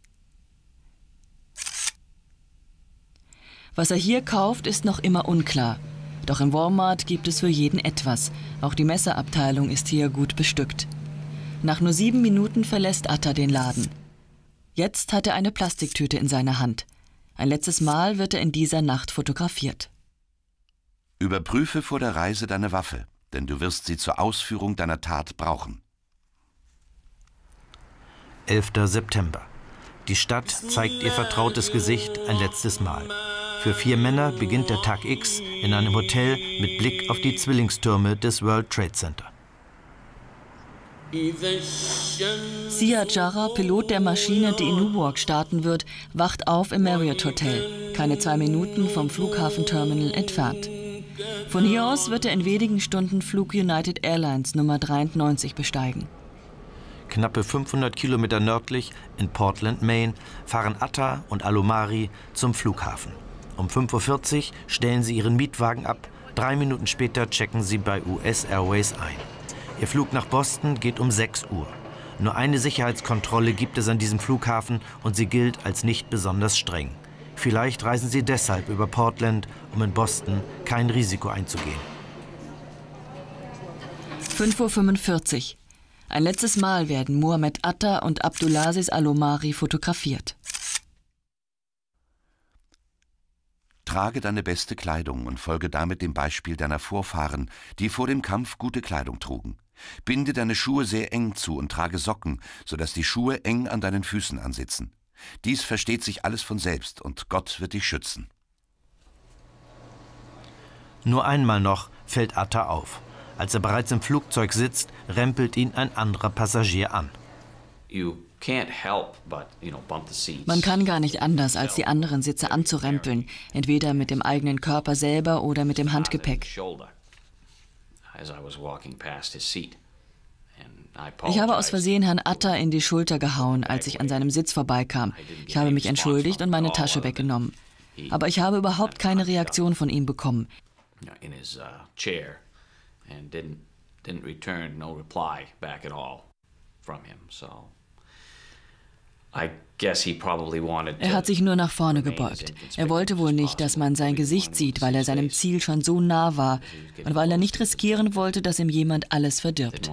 Was er hier kauft, ist noch immer unklar. Doch im Walmart gibt es für jeden etwas. Auch die Messerabteilung ist hier gut bestückt. Nach nur 7 Minuten verlässt Atta den Laden. Jetzt hat er eine Plastiktüte in seiner Hand. Ein letztes Mal wird er in dieser Nacht fotografiert. Überprüfe vor der Reise deine Waffe, denn du wirst sie zur Ausführung deiner Tat brauchen. 11. September. Die Stadt zeigt ihr vertrautes Gesicht ein letztes Mal. Für 4 Männer beginnt der Tag X in einem Hotel mit Blick auf die Zwillingstürme des World Trade Center. Sia Jarrah, Pilot der Maschine, die in Newark starten wird, wacht auf im Marriott Hotel, keine 2 Minuten vom Flughafenterminal entfernt. Von hier aus wird er in wenigen Stunden Flug United Airlines Nummer 93 besteigen. Knappe 500 Kilometer nördlich, in Portland, Maine, fahren Atta und Alomari zum Flughafen. Um 5:40 Uhr stellen sie ihren Mietwagen ab, 3 Minuten später checken sie bei US Airways ein. Ihr Flug nach Boston geht um 6 Uhr. Nur eine Sicherheitskontrolle gibt es an diesem Flughafen und sie gilt als nicht besonders streng. Vielleicht reisen sie deshalb über Portland, um in Boston kein Risiko einzugehen. 5:45 Uhr. Ein letztes Mal werden Mohamed Atta und Abdulaziz Alomari fotografiert. Trage deine beste Kleidung und folge damit dem Beispiel deiner Vorfahren, die vor dem Kampf gute Kleidung trugen. Binde deine Schuhe sehr eng zu und trage Socken, sodass die Schuhe eng an deinen Füßen ansitzen. Dies versteht sich alles von selbst und Gott wird dich schützen. Nur einmal noch fällt Atta auf. Als er bereits im Flugzeug sitzt, rempelt ihn ein anderer Passagier an. Man kann gar nicht anders, als die anderen Sitze anzurempeln, entweder mit dem eigenen Körper selber oder mit dem Handgepäck. Ich habe aus Versehen Herrn Atta in die Schulter gehauen, als ich an seinem Sitz vorbeikam. Ich habe mich entschuldigt und meine Tasche weggenommen. Aber ich habe überhaupt keine Reaktion von ihm bekommen. Er hat sich nur nach vorne gebeugt. Er wollte wohl nicht, dass man sein Gesicht sieht, weil er seinem Ziel schon so nah war und weil er nicht riskieren wollte, dass ihm jemand alles verdirbt.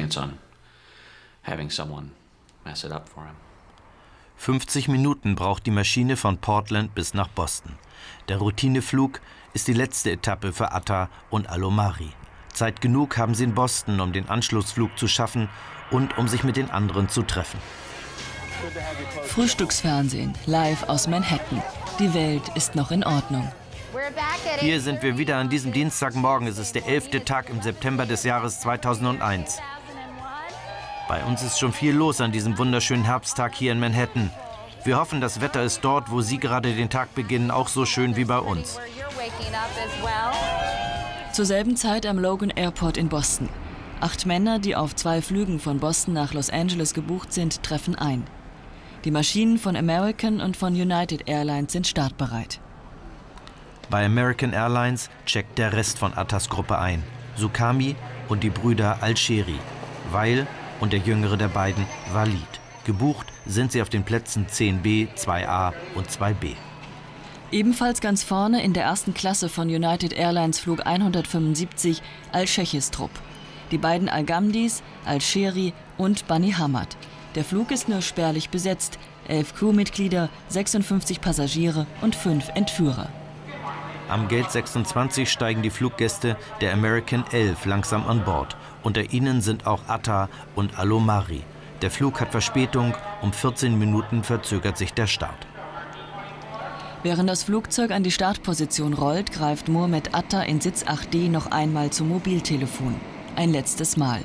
50 Minuten braucht die Maschine von Portland bis nach Boston. Der Routineflug ist die letzte Etappe für Atta und Alomari. Zeit genug haben sie in Boston, um den Anschlussflug zu schaffen und um sich mit den anderen zu treffen. Frühstücksfernsehen, live aus Manhattan. Die Welt ist noch in Ordnung. Hier sind wir wieder an diesem Dienstagmorgen. Es ist der 11. Tag im September des Jahres 2001. Bei uns ist schon viel los an diesem wunderschönen Herbsttag hier in Manhattan. Wir hoffen, das Wetter ist dort, wo Sie gerade den Tag beginnen, auch so schön wie bei uns. Zur selben Zeit am Logan Airport in Boston. 8 Männer, die auf 2 Flügen von Boston nach Los Angeles gebucht sind, treffen ein. Die Maschinen von American und von United Airlines sind startbereit. Bei American Airlines checkt der Rest von Attas Gruppe ein. Sukami und die Brüder Al-Sheri, Weil und der jüngere der beiden, Walid. Gebucht sind sie auf den Plätzen 10B, 2A und 2B. Ebenfalls ganz vorne in der ersten Klasse von United Airlines Flug 175 Al-Shechis Trupp. Die beiden Al-Gamdis, Al-Sheri und Bani Hamad. Der Flug ist nur spärlich besetzt. 11 Crewmitglieder, 56 Passagiere und 5 Entführer. Am Gate 26 steigen die Fluggäste der American 11 langsam an Bord. Unter ihnen sind auch Atta und Alomari. Der Flug hat Verspätung, um 14 Minuten verzögert sich der Start. Während das Flugzeug an die Startposition rollt, greift Mohamed Atta in Sitz 8D noch einmal zum Mobiltelefon. Ein letztes Mal.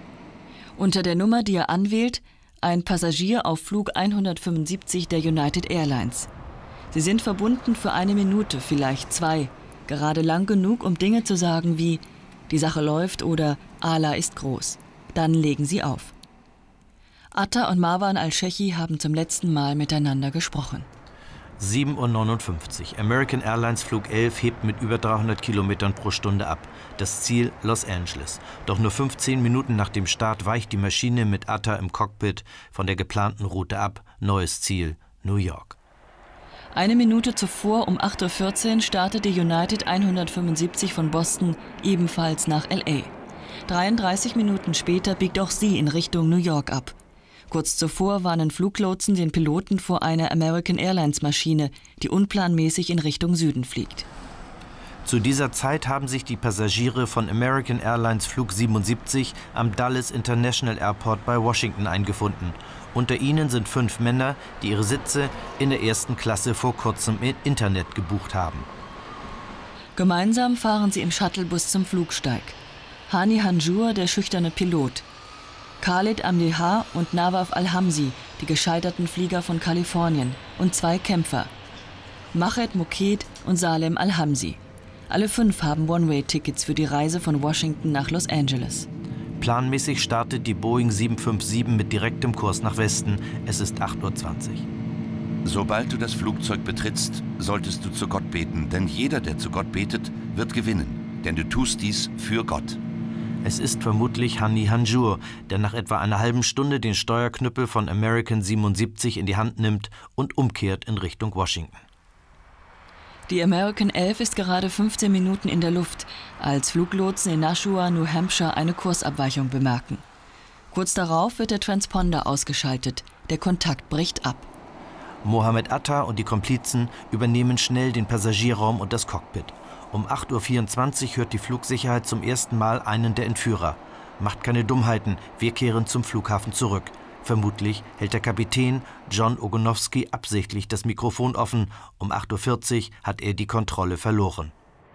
Unter der Nummer, die er anwählt, ein Passagier auf Flug 175 der United Airlines. Sie sind verbunden für 1 Minute, vielleicht 2. Gerade lang genug, um Dinge zu sagen wie „Die Sache läuft" oder „Allah ist groß". Dann legen sie auf. Atta und Marwan Al-Shechi haben zum letzten Mal miteinander gesprochen. 7:59 Uhr. American Airlines Flug 11 hebt mit über 300 Kilometern pro Stunde ab. Das Ziel Los Angeles. Doch nur 15 Minuten nach dem Start weicht die Maschine mit Atta im Cockpit von der geplanten Route ab. Neues Ziel New York. 1 Minute zuvor um 8:14 Uhr startet die United 175 von Boston ebenfalls nach L.A. 33 Minuten später biegt auch sie in Richtung New York ab. Kurz zuvor warnen Fluglotsen den Piloten vor einer American Airlines Maschine, die unplanmäßig in Richtung Süden fliegt. Zu dieser Zeit haben sich die Passagiere von American Airlines Flug 77 am Dulles International Airport bei Washington eingefunden. Unter ihnen sind 5 Männer, die ihre Sitze in der ersten Klasse vor kurzem im Internet gebucht haben. Gemeinsam fahren sie im Shuttlebus zum Flugsteig. Hani Hanjour, der schüchterne Pilot. Khalid Amdihar und Nawaf al-Hamzi, die gescheiterten Flieger von Kalifornien, und 2 Kämpfer, Mached Moked und Salem al-Hamzi. Alle 5 haben One-Way-Tickets für die Reise von Washington nach Los Angeles. Planmäßig startet die Boeing 757 mit direktem Kurs nach Westen. Es ist 8:20 Uhr. Sobald du das Flugzeug betrittst, solltest du zu Gott beten, denn jeder, der zu Gott betet, wird gewinnen, denn du tust dies für Gott. Es ist vermutlich Hani Hanjour, der nach etwa einer halben Stunde den Steuerknüppel von American 77 in die Hand nimmt und umkehrt in Richtung Washington. Die American 11 ist gerade 15 Minuten in der Luft, als Fluglotsen in Nashua, New Hampshire, eine Kursabweichung bemerken. Kurz darauf wird der Transponder ausgeschaltet. Der Kontakt bricht ab. Mohammed Atta und die Komplizen übernehmen schnell den Passagierraum und das Cockpit. Um 8:24 Uhr hört die Flugsicherheit zum ersten Mal einen der Entführer. Macht keine Dummheiten, wir kehren zum Flughafen zurück. Vermutlich hält der Kapitän John Ogonowski absichtlich das Mikrofon offen. Um 8:40 Uhr hat er die Kontrolle verloren.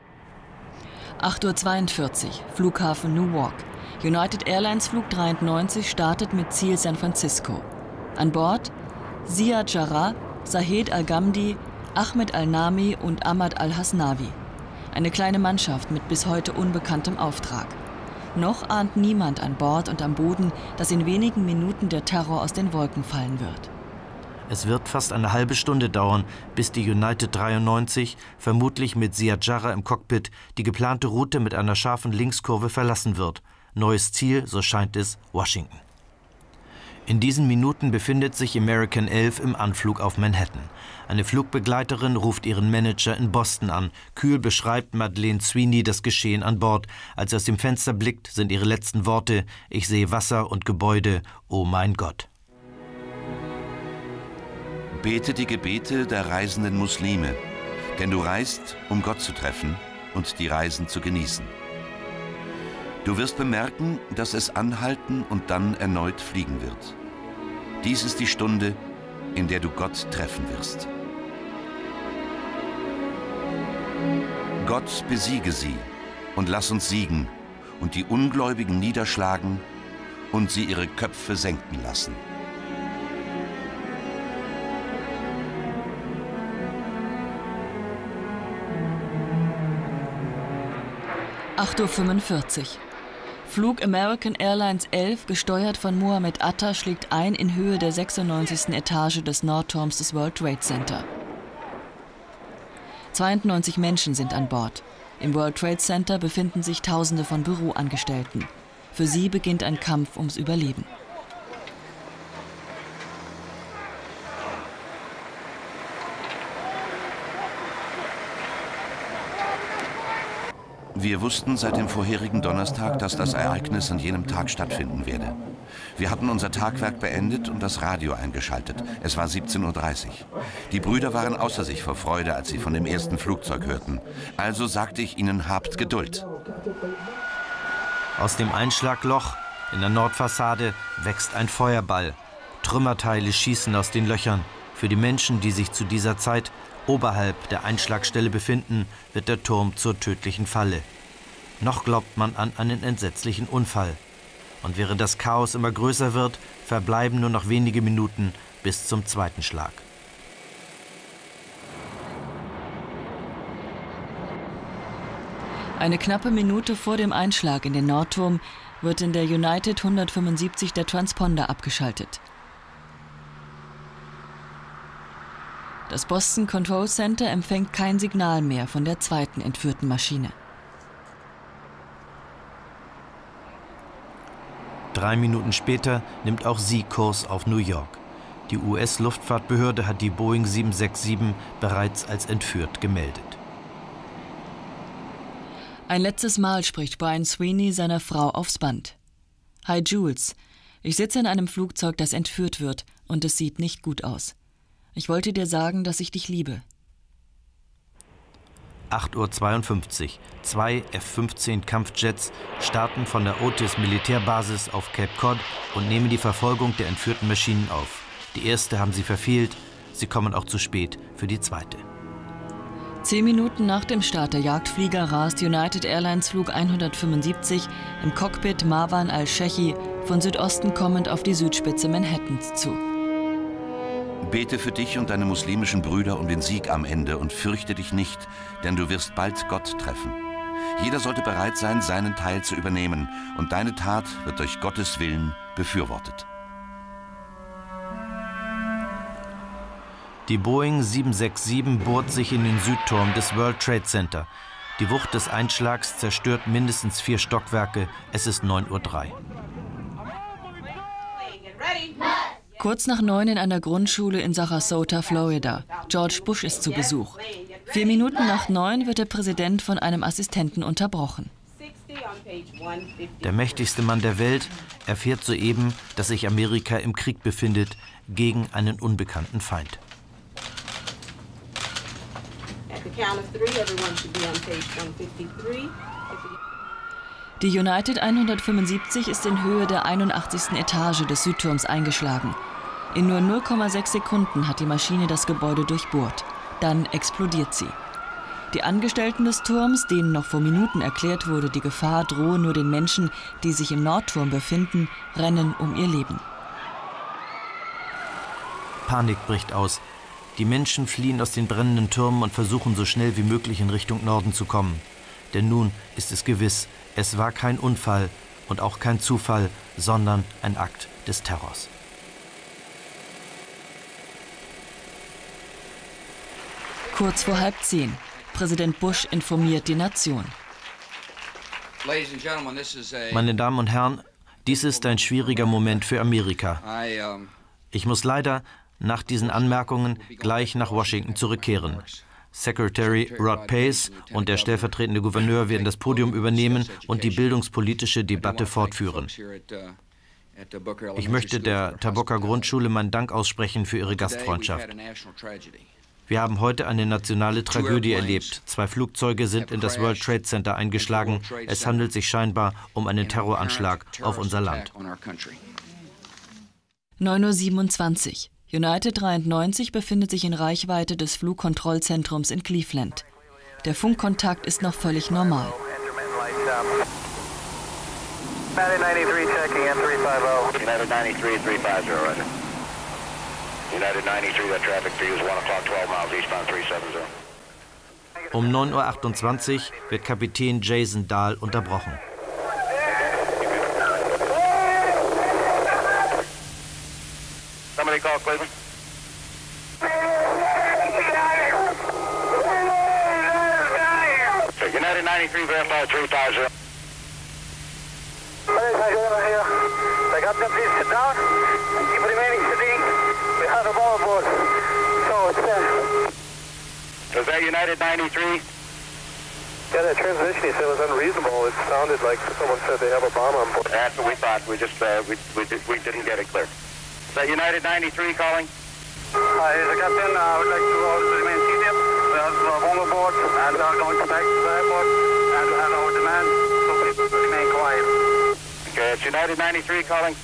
8:42 Uhr, Flughafen Newark. United Airlines Flug 93 startet mit Ziel San Francisco. An Bord Ziad Jarrah, Sahed Al-Ghamdi, Ahmed Al-Nami und Ahmad Al-Hasnawi. Eine kleine Mannschaft mit bis heute unbekanntem Auftrag. Noch ahnt niemand an Bord und am Boden, dass in wenigen Minuten der Terror aus den Wolken fallen wird. Es wird fast eine halbe Stunde dauern, bis die United 93, vermutlich mit Ziad Jarrah im Cockpit, die geplante Route mit einer scharfen Linkskurve verlassen wird. Neues Ziel, so scheint es, Washington. In diesen Minuten befindet sich American 11 im Anflug auf Manhattan. Eine Flugbegleiterin ruft ihren Manager in Boston an. Kühl beschreibt Madeleine Sweeney das Geschehen an Bord. Als sie aus dem Fenster blickt, sind ihre letzten Worte: Ich sehe Wasser und Gebäude, oh mein Gott. Bete die Gebete der reisenden Muslime, denn du reist, um Gott zu treffen und die Reisen zu genießen. Du wirst bemerken, dass es anhalten und dann erneut fliegen wird. Dies ist die Stunde, in der du Gott treffen wirst. Gott, besiege sie und lass uns siegen und die Ungläubigen niederschlagen und sie ihre Köpfe senken lassen. (8:45 Uhr). Flug American Airlines 11, gesteuert von Mohammed Atta, schlägt ein in Höhe der 96. Etage des Nordturms des World Trade Center. 92 Menschen sind an Bord. Im World Trade Center befinden sich Tausende von Büroangestellten. Für sie beginnt ein Kampf ums Überleben. Wir wussten seit dem vorherigen Donnerstag, dass das Ereignis an jenem Tag stattfinden werde. Wir hatten unser Tagwerk beendet und das Radio eingeschaltet. Es war 17:30 Uhr. Die Brüder waren außer sich vor Freude, als sie von dem ersten Flugzeug hörten. Also sagte ich ihnen, habt Geduld. Aus dem Einschlagloch in der Nordfassade wächst ein Feuerball. Trümmerteile schießen aus den Löchern. Für die Menschen, die sich zu dieser Zeit oberhalb der Einschlagstelle befinden, wird der Turm zur tödlichen Falle. Noch glaubt man an einen entsetzlichen Unfall. Und während das Chaos immer größer wird, verbleiben nur noch wenige Minuten bis zum zweiten Schlag. Eine knappe Minute vor dem Einschlag in den Nordturm wird in der United 175 der Transponder abgeschaltet. Das Boston Control Center empfängt kein Signal mehr von der zweiten entführten Maschine. 3 Minuten später nimmt auch sie Kurs auf New York. Die US-Luftfahrtbehörde hat die Boeing 767 bereits als entführt gemeldet. Ein letztes Mal spricht Brian Sweeney seiner Frau aufs Band. Hi Jules, ich sitze in einem Flugzeug, das entführt wird, und es sieht nicht gut aus. Ich wollte dir sagen, dass ich dich liebe. 8:52 Uhr. 2 F-15 Kampfjets starten von der Otis Militärbasis auf Cape Cod und nehmen die Verfolgung der entführten Maschinen auf. Die erste haben sie verfehlt, sie kommen auch zu spät für die zweite. 10 Minuten nach dem Start der Jagdflieger rast United Airlines Flug 175 im Cockpit Marwan al-Shechi von Südosten kommend auf die Südspitze Manhattans zu. Bete für dich und deine muslimischen Brüder um den Sieg am Ende und fürchte dich nicht, denn du wirst bald Gott treffen. Jeder sollte bereit sein, seinen Teil zu übernehmen, und deine Tat wird durch Gottes Willen befürwortet. Die Boeing 767 bohrt sich in den Südturm des World Trade Center. Die Wucht des Einschlags zerstört mindestens 4 Stockwerke. Es ist 9:03 Uhr. Kurz nach 9 in einer Grundschule in Sarasota, Florida. George Bush ist zu Besuch. 4 Minuten nach 9 wird der Präsident von einem Assistenten unterbrochen. Der mächtigste Mann der Welt erfährt soeben, dass sich Amerika im Krieg befindet gegen einen unbekannten Feind. Die United 175 ist in Höhe der 81. Etage des Südturms eingeschlagen. In nur 0,6 Sekunden hat die Maschine das Gebäude durchbohrt. Dann explodiert sie. Die Angestellten des Turms, denen noch vor Minuten erklärt wurde, die Gefahr drohe nur den Menschen, die sich im Nordturm befinden, rennen um ihr Leben. Panik bricht aus. Die Menschen fliehen aus den brennenden Türmen und versuchen so schnell wie möglich in Richtung Norden zu kommen. Denn nun ist es gewiss, es war kein Unfall und auch kein Zufall, sondern ein Akt des Terrors. Kurz vor 9:30. Präsident Bush informiert die Nation. Meine Damen und Herren, dies ist ein schwieriger Moment für Amerika. Ich muss leider nach diesen Anmerkungen gleich nach Washington zurückkehren. Secretary Rod Pace und der stellvertretende Gouverneur werden das Podium übernehmen und die bildungspolitische Debatte fortführen. Ich möchte der Tabocca Grundschule meinen Dank aussprechen für ihre Gastfreundschaft. Wir haben heute eine nationale Tragödie erlebt. 2 Flugzeuge sind in das World Trade Center eingeschlagen. Es handelt sich scheinbar um einen Terroranschlag auf unser Land. 9:27 Uhr. United 93 befindet sich in Reichweite des Flugkontrollzentrums in Cleveland. Der Funkkontakt ist noch völlig normal. United 93 checking in 350. United 93 350, roger. United 93, that traffic for you is 1 o'clock, 12 miles eastbound 370. Um 9:28 Uhr wird Kapitän Jason Dahl unterbrochen. Somebody call Cleveland. So United 93, verify 350. They got them, please sit down and keep remaining sitting. We have a bomb aboard. So it's is that United 93? Yeah, that transmission he said was unreasonable. It sounded like someone said they have a bomb on board. That's what we thought. We just we didn't get it clear. Is that United 93 calling? Here's the captain. I would like to remain seated. We have a bomb aboard and we are going to back to the airport and we have our demand. So please remain quiet. Okay, it's United 93 calling.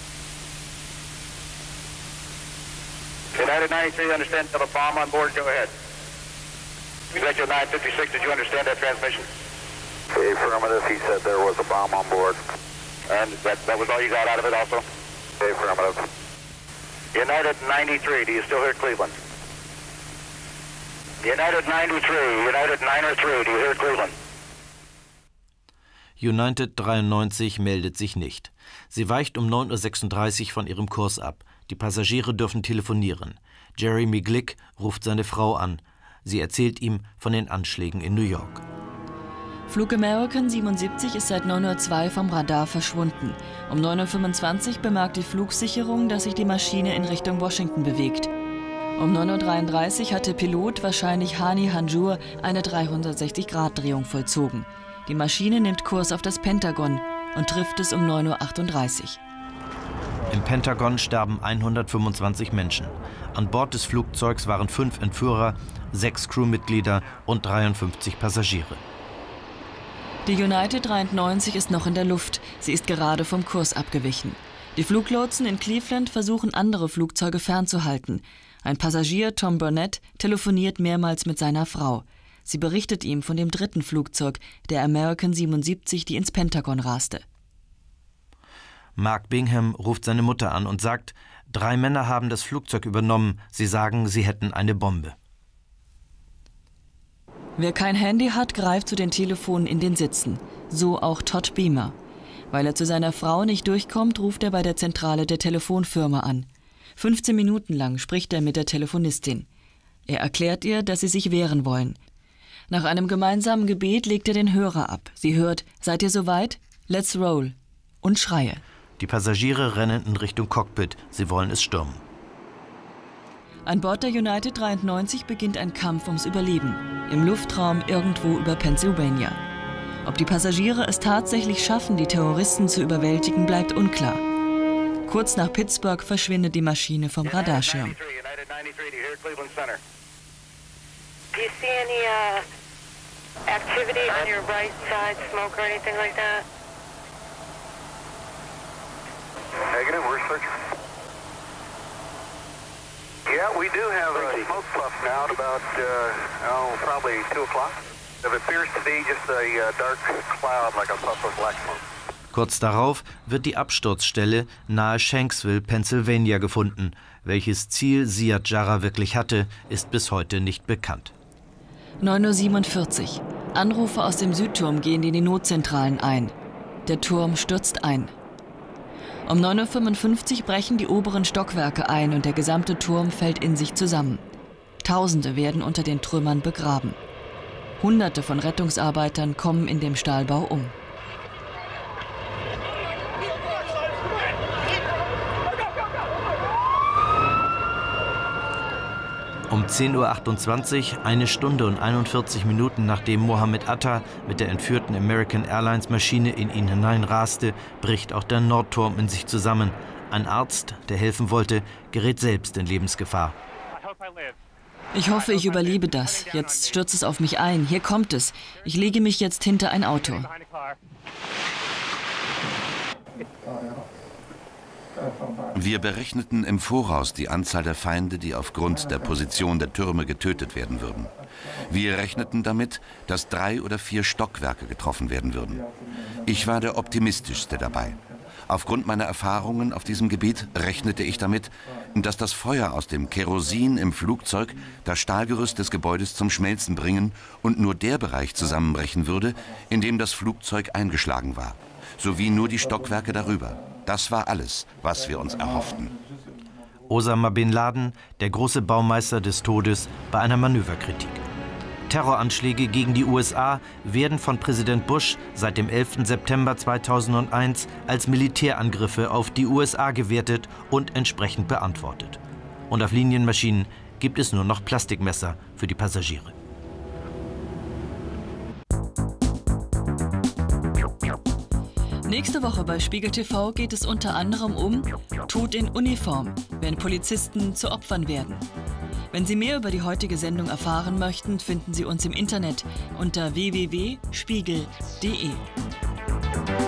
United 93, understand you have a bomb on board? Go ahead. Executive 956, did you understand that transmission? Affirmative, he said there was a bomb on board. And that was all you got out of it also? Affirmative. United 93, do you still hear Cleveland? United 93, United 903, do you hear Cleveland? United 93 meldet sich nicht. Sie weicht um 9:36 Uhr von ihrem Kurs ab. Die Passagiere dürfen telefonieren. Jeremy Glick ruft seine Frau an. Sie erzählt ihm von den Anschlägen in New York. Flug American 77 ist seit 9:02 Uhr vom Radar verschwunden. Um 9:25 Uhr bemerkt die Flugsicherung, dass sich die Maschine in Richtung Washington bewegt. Um 9:33 Uhr hat der Pilot, wahrscheinlich Hani Hanjour, eine 360-Grad-Drehung vollzogen. Die Maschine nimmt Kurs auf das Pentagon und trifft es um 9:38 Uhr. Im Pentagon sterben 125 Menschen. An Bord des Flugzeugs waren 5 Entführer, 6 Crewmitglieder und 53 Passagiere. Die United 93 ist noch in der Luft. Sie ist gerade vom Kurs abgewichen. Die Fluglotsen in Cleveland versuchen, andere Flugzeuge fernzuhalten. Ein Passagier, Tom Burnett, telefoniert mehrmals mit seiner Frau. Sie berichtet ihm von dem dritten Flugzeug, der American 77, die ins Pentagon raste. Mark Bingham ruft seine Mutter an und sagt, 3 Männer haben das Flugzeug übernommen. Sie sagen, sie hätten eine Bombe. Wer kein Handy hat, greift zu den Telefonen in den Sitzen. So auch Todd Beamer. Weil er zu seiner Frau nicht durchkommt, ruft er bei der Zentrale der Telefonfirma an. 15 Minuten lang spricht er mit der Telefonistin. Er erklärt ihr, dass sie sich wehren wollen. Nach einem gemeinsamen Gebet legt er den Hörer ab. Sie hört, seid ihr soweit? Let's roll. Und Schreie. Die Passagiere rennen in Richtung Cockpit. Sie wollen es stürmen. An Bord der United 93 beginnt ein Kampf ums Überleben. Im Luftraum irgendwo über Pennsylvania. Ob die Passagiere es tatsächlich schaffen, die Terroristen zu überwältigen, bleibt unklar. Kurz nach Pittsburgh verschwindet die Maschine vom Radarschirm. Do you see any activity on your right side, smoke or anything like that? Negative, we're searching. Yeah, we do have a smoke puff now at about, probably 2 o'clock. It appears to be just a dark cloud, like a puff of black smoke. Kurz darauf wird die Absturzstelle nahe Shanksville, Pennsylvania, gefunden. Welches Ziel Ziad Jarrah wirklich hatte, ist bis heute nicht bekannt. 9:47 Uhr. Anrufe aus dem Südturm gehen in die Notzentralen ein. Der Turm stürzt ein. Um 9:55 Uhr brechen die oberen Stockwerke ein und der gesamte Turm fällt in sich zusammen. Tausende werden unter den Trümmern begraben. Hunderte von Rettungsarbeitern kommen in dem Stahlbau um. Um 10:28 Uhr, 1 Stunde und 41 Minuten nachdem Mohammed Atta mit der entführten American Airlines Maschine in ihn hineinraste, bricht auch der Nordturm in sich zusammen. Ein Arzt, der helfen wollte, gerät selbst in Lebensgefahr. Ich hoffe, ich überlebe das. Jetzt stürzt es auf mich ein. Hier kommt es. Ich lege mich jetzt hinter ein Auto. Wir berechneten im Voraus die Anzahl der Feinde, die aufgrund der Position der Türme getötet werden würden. Wir rechneten damit, dass 3 oder 4 Stockwerke getroffen werden würden. Ich war der optimistischste dabei. Aufgrund meiner Erfahrungen auf diesem Gebiet rechnete ich damit, dass das Feuer aus dem Kerosin im Flugzeug das Stahlgerüst des Gebäudes zum Schmelzen bringen und nur der Bereich zusammenbrechen würde, in dem das Flugzeug eingeschlagen war, sowie nur die Stockwerke darüber. Das war alles, was wir uns erhofften. Osama Bin Laden, der große Baumeister des Todes, bei einer Manöverkritik. Terroranschläge gegen die USA werden von Präsident Bush seit dem 11. September 2001 als Militärangriffe auf die USA gewertet und entsprechend beantwortet. Und auf Linienmaschinen gibt es nur noch Plastikmesser für die Passagiere. Nächste Woche bei Spiegel TV geht es unter anderem um Tod in Uniform, wenn Polizisten zu Opfern werden. Wenn Sie mehr über die heutige Sendung erfahren möchten, finden Sie uns im Internet unter www.spiegel.de.